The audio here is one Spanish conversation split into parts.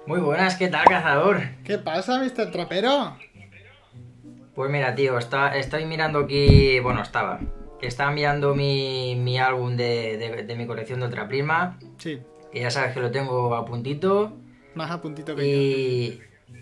Muy buenas, ¿qué tal, cazador? ¿Qué pasa, Mr. Trapero? Pues mira, tío, estoy mirando aquí. Bueno, estaba mirando mi álbum de mi colección de Ultra Prisma. Sí, Que ya sabes que lo tengo a puntito. más a puntito que yo, sí, sí. Y.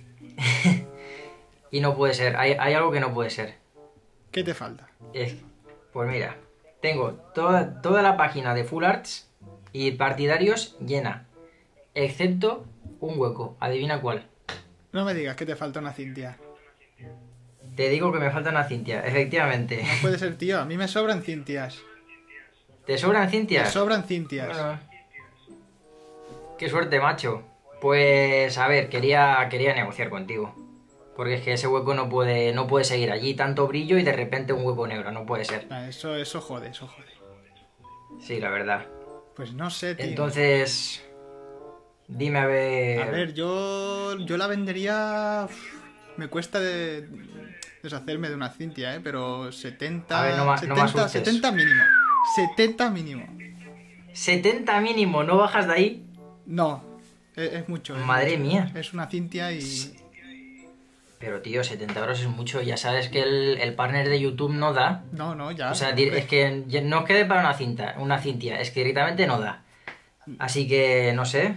Y no puede ser, hay algo que no puede ser. ¿Qué te falta? Es- pues mira, tengo toda la página de Full Arts y partidarios llena, excepto un hueco. Adivina cuál. No me digas que te falta una Cintia. Te digo que me falta una Cintia, efectivamente. No puede ser, tío. A mí me sobran Cintias. ¿Te sobran Me Cintias? sobran Cintias. Bueno, qué suerte, macho. Pues a ver, quería negociar contigo. Porque es que ese hueco no puede seguir allí. Tanto brillo y de repente un hueco negro. No puede ser. Ah, eso jode, eso jode. Sí, la verdad. Pues no sé, tío. Entonces, dime a ver. A ver, yo la vendería. Me cuesta deshacerme de una Cintia, Pero 70. A ver, no me 70, asustes. 70 mínimo. 70 mínimo. 70 mínimo, ¿no bajas de ahí? No, es mucho. Madre mucho. mía. Es una Cintia y. Pero tío, 70 euros es mucho. Ya sabes que el partner de YouTube no da. No, ya. O sea, Hombre. es que no es que dé para una cintia, es que directamente no da. Así que, no sé,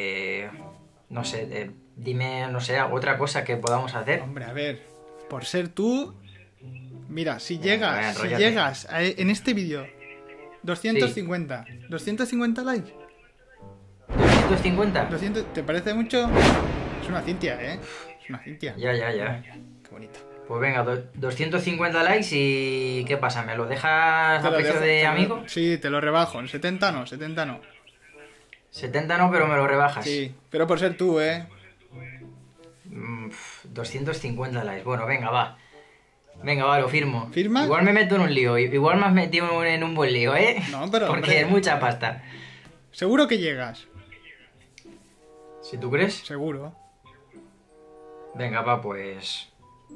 dime, no sé, otra cosa que podamos hacer. Hombre, a ver, por ser tú, mira, si Venga, enróllate. llegas en este vídeo 250 likes, 250. 200, ¿te parece mucho? Es una Cintia, Es una Cintia. Ya. Qué bonito. Pues venga, 250 likes y ¿qué pasa? ¿Me lo dejas Te a lo precio dejo, de amigo? Sí, te lo rebajo. En 70 no, 70 no. 70 no, pero me lo rebajas. Sí, pero por ser tú, 250 likes. Bueno, venga, va. Venga, va, lo firmo. ¿Firmas? Igual me meto en un lío. Igual me has metido en un buen lío, ¿eh? No, pero, Porque hombre. es mucha pasta. Seguro que llegas. Si tú crees. Seguro. Venga, va, pues.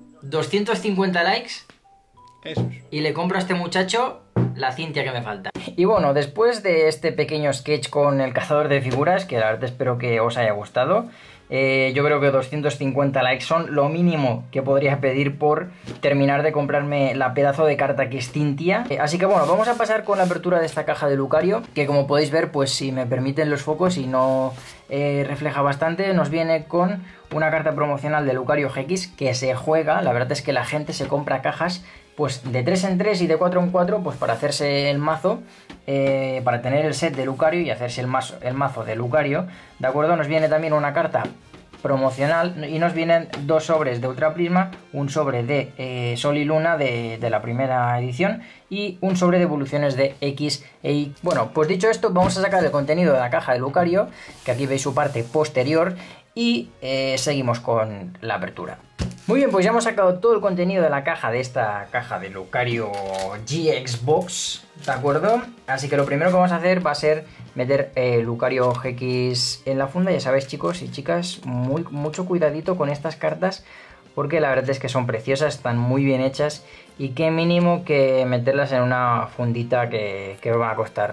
250 likes Esos. y le compro a este muchacho la cintia que me falta. Y bueno, después de este pequeño sketch con el cazador de figuras, que la verdad espero que os haya gustado, yo creo que 250 likes son lo mínimo que podría pedir por terminar de comprarme la pedazo de carta que es Cintia. Así que bueno, vamos a pasar con la apertura de esta caja de Lucario, que como podéis ver, pues si me permiten los focos y no refleja bastante, nos viene con una carta promocional de Lucario GX que se juega. La verdad es que la gente se compra cajas pues de 3 en 3 y de 4 en 4 pues para hacerse el mazo, para tener el set de Lucario y hacerse el mazo de Lucario, ¿de acuerdo? Nos viene también una carta promocional y nos vienen dos sobres de Ultra Prisma, un sobre de Sol y Luna de la primera edición y un sobre de evoluciones de X e Y. Bueno, pues dicho esto, vamos a sacar el contenido de la caja de Lucario, que aquí veis su parte posterior, y seguimos con la apertura. Muy bien, pues ya hemos sacado todo el contenido de la caja, de esta caja de Lucario GX Box, ¿de acuerdo? Así que lo primero que vamos a hacer va a ser meter Lucario GX en la funda. Ya sabéis, chicos y chicas, mucho cuidadito con estas cartas, porque la verdad es que son preciosas, están muy bien hechas y qué mínimo que meterlas en una fundita que van a costar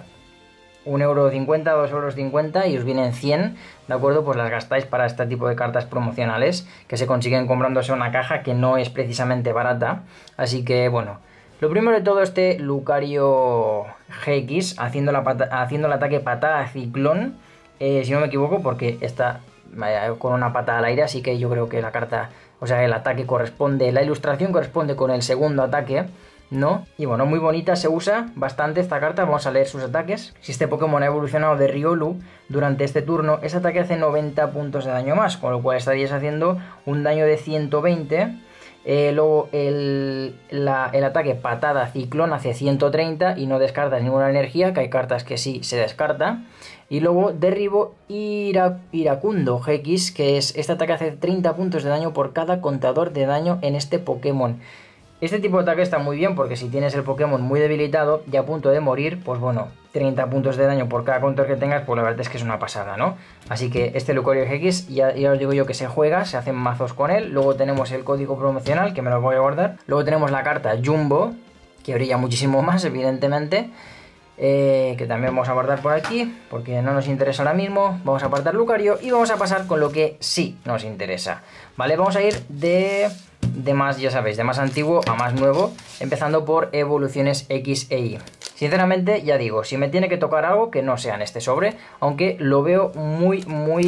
1,50 €, 2,50 € y os vienen 100, ¿de acuerdo? Pues las gastáis para este tipo de cartas promocionales que se consiguen comprándose una caja que no es precisamente barata. Así que bueno, lo primero de todo, este Lucario GX haciendo el ataque patada ciclón, si no me equivoco, porque está con una patada al aire, así que yo creo que la carta, o sea, el ataque corresponde, la ilustración corresponde con el segundo ataque, ¿no? Y bueno, muy bonita, se usa bastante esta carta. Vamos a leer sus ataques. Si este Pokémon ha evolucionado de Riolu durante este turno, ese ataque hace 90 puntos de daño más, con lo cual estaríais haciendo un daño de 120. Luego el ataque patada ciclón hace 130 y no descartas ninguna energía, que hay cartas que sí se descarta. Y luego derribo Iracundo GX, que es este ataque hace 30 puntos de daño por cada contador de daño en este Pokémon. Este tipo de ataque está muy bien porque si tienes el Pokémon muy debilitado y a punto de morir, pues bueno, 30 puntos de daño por cada counter que tengas, pues la verdad es que es una pasada, ¿no? Así que este Lucario GX, ya os digo yo que se juega, se hacen mazos con él. Luego tenemos el código promocional, que me lo voy a guardar. Luego tenemos la carta Jumbo, que brilla muchísimo más, evidentemente. que también vamos a guardar por aquí, porque no nos interesa ahora mismo. Vamos a apartar Lucario y vamos a pasar con lo que sí nos interesa, ¿vale? Vamos a ir de más, ya sabéis, de más antiguo a más nuevo, empezando por evoluciones X e Y. Sinceramente, ya digo, si me tiene que tocar algo que no sea en este sobre, aunque lo veo muy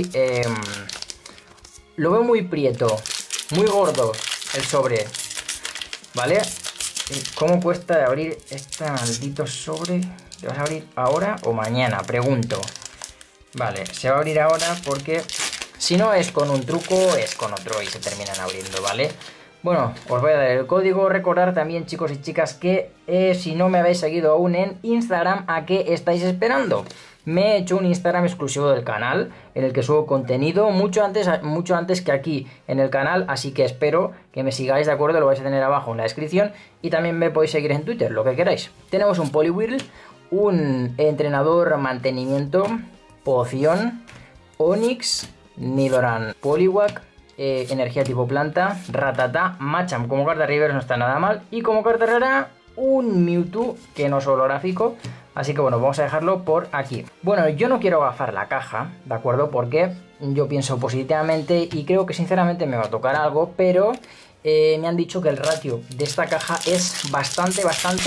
prieto, muy gordo el sobre, ¿vale? ¿Cómo cuesta abrir este maldito sobre? ¿Te vas a abrir ahora o mañana? Pregunto. Vale, se va a abrir ahora porque si no es con un truco, es con otro y se terminan abriendo, ¿vale? Bueno, os voy a dar el código. Recordad también, chicos y chicas, que si no me habéis seguido aún en Instagram, ¿a qué estáis esperando? Me he hecho un Instagram exclusivo del canal en el que subo contenido mucho antes que aquí en el canal, así que espero que me sigáis, ¿de acuerdo? Lo vais a tener abajo en la descripción y también me podéis seguir en Twitter, lo que queráis. Tenemos un Poliwhirl, un entrenador mantenimiento, poción, Onix, Nidoran, Poliwag, energía tipo planta, Rattata, Machamp como carta reverse no está nada mal, y como carta rara un Mewtwo que no es holográfico, así que bueno, vamos a dejarlo por aquí. Bueno, yo no quiero agafar la caja, ¿de acuerdo? Porque yo pienso positivamente y creo que sinceramente me va a tocar algo, pero me han dicho que el ratio de esta caja es bastante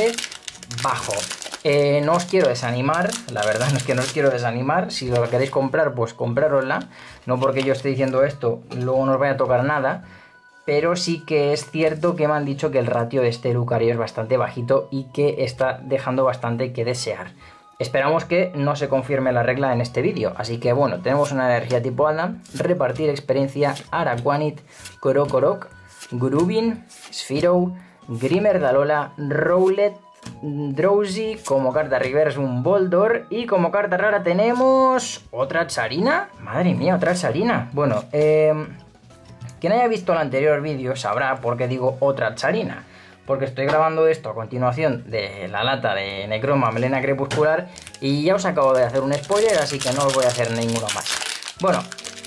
bajo. No os quiero desanimar, la verdad es que no os quiero desanimar. Si lo queréis comprar, pues comprárosla. No porque yo esté diciendo esto, luego no os vaya a tocar nada. Pero sí que es cierto que me han dicho que el ratio de este Lucario es bastante bajito y que está dejando bastante que desear. Esperamos que no se confirme la regla en este vídeo. Así que bueno, tenemos una energía tipo Adam, repartir experiencia, Araquanid, Krokorok, Grubin, Sphiro, Grimer Dalola, Rowlet, Drowsy, como carta reverse un Boldor y como carta rara tenemos otra Tsarina. Madre mía, otra Tsarina. Bueno, quien haya visto el anterior vídeo sabrá por qué digo otra Tsarina, porque estoy grabando esto a continuación de la lata de Necrozma Melena Crepuscular y ya os acabo de hacer un spoiler, así que no os voy a hacer ninguno más. Bueno,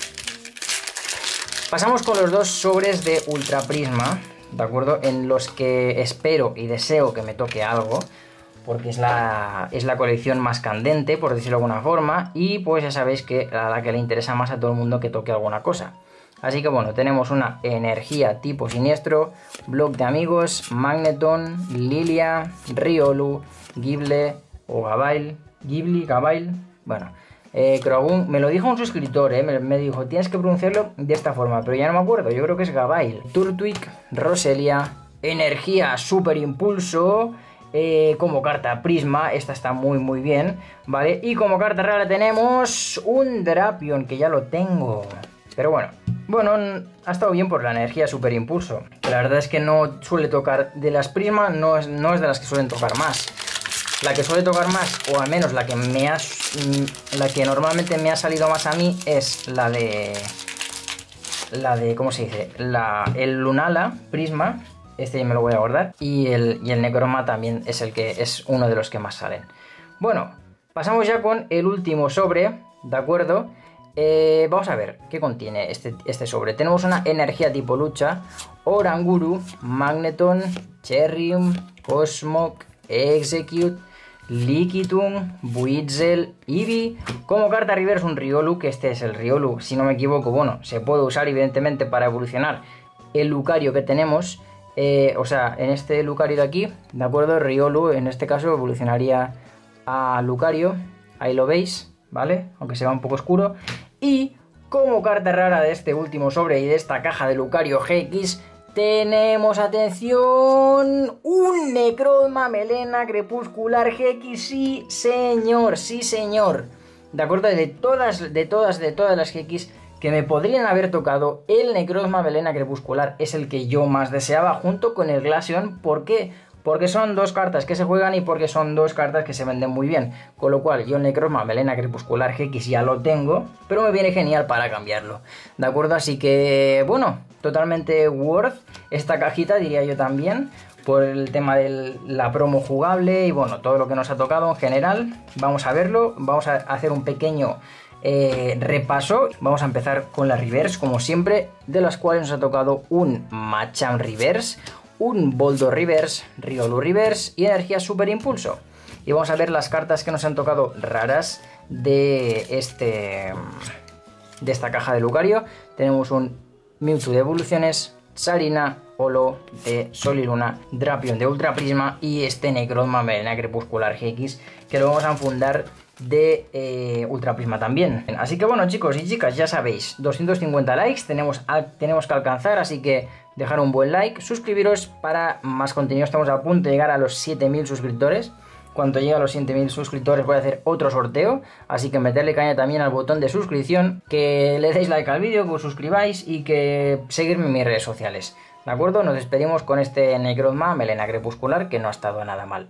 pasamos con los dos sobres de Ultra Prisma, ¿de acuerdo? En los que espero y deseo que me toque algo, porque es la colección más candente, por decirlo de alguna forma, y pues ya sabéis que a la que le interesa más a todo el mundo que toque alguna cosa. Así que bueno, tenemos una energía tipo siniestro, bloque de amigos, Magneton, Lilia, Riolu, Gible o Gabail, Ghibli, Gabail, bueno, Croagunk, me lo dijo un suscriptor, me dijo, tienes que pronunciarlo de esta forma, pero ya no me acuerdo, yo creo que es Gabail, Turtwig, Roselia, energía super impulso, como carta Prisma, esta está muy bien, ¿vale? Y como carta rara tenemos un Drapion, que ya lo tengo, pero bueno, ha estado bien por la energía super impulso. La verdad es que no suele tocar de las Prisma, no es de las que suelen tocar más. La que suele tocar más, o al menos la que normalmente me ha salido más a mí, es la de ¿cómo se dice? El Lunala Prisma, este me lo voy a guardar, y el Necrozma también es es uno de los que más salen. Bueno, pasamos ya con el último sobre, ¿de acuerdo? Vamos a ver qué contiene este sobre. Tenemos una energía tipo lucha, Oranguru, Magneton, Cherrium, Cosmog, Execute, Lickitung, Buizel, Eevee. Como carta reverse un Riolu, que este es el Riolu, si no me equivoco. Bueno, se puede usar evidentemente para evolucionar el Lucario que tenemos. O sea, en este Lucario de aquí, ¿de acuerdo? Riolu en este caso evolucionaría a Lucario, ahí lo veis, ¿vale? Aunque se va un poco oscuro. Y como carta rara de este último sobre y de esta caja de Lucario GX, tenemos, atención, un Necrozma Melena Crepuscular GX, sí señor, de acuerdo, de todas las GX que me podrían haber tocado, el Necrozma Melena Crepuscular es el que yo más deseaba junto con el Glaceon. ¿Por qué? Porque son dos cartas que se juegan y porque son dos cartas que se venden muy bien. Con lo cual yo el Necrozma Melena Crepuscular GX ya lo tengo, pero me viene genial para cambiarlo, ¿de acuerdo? Así que bueno, totalmente worth esta cajita, diría yo también, por el tema de la promo jugable y bueno, todo lo que nos ha tocado en general. Vamos a verlo, vamos a hacer un pequeño repaso. Vamos a empezar con la reverse, como siempre, de las cuales nos ha tocado un Machamp reverse, un Boldor reverse, Riolu reverse y energía super impulso. Y vamos a ver las cartas que nos han tocado raras de esta caja de Lucario. Tenemos un Mewtwo de evoluciones, Sarina, Olo de Sol y Luna, Drapion de Ultra Prisma y este Necrozma Melena Crepuscular GX, que lo vamos a enfundar de Ultra Prisma también. Así que bueno, chicos y chicas, ya sabéis, 250 likes tenemos que alcanzar, así que dejar un buen like, suscribiros para más contenido. Estamos a punto de llegar a los 7000 suscriptores. Cuando llegue a los 7000 suscriptores voy a hacer otro sorteo, así que meterle caña también al botón de suscripción, que le deis like al vídeo, que os suscribáis y que seguirme en mis redes sociales. ¿De acuerdo? Nos despedimos con este Necrozma Melena Crepuscular, que no ha estado nada mal.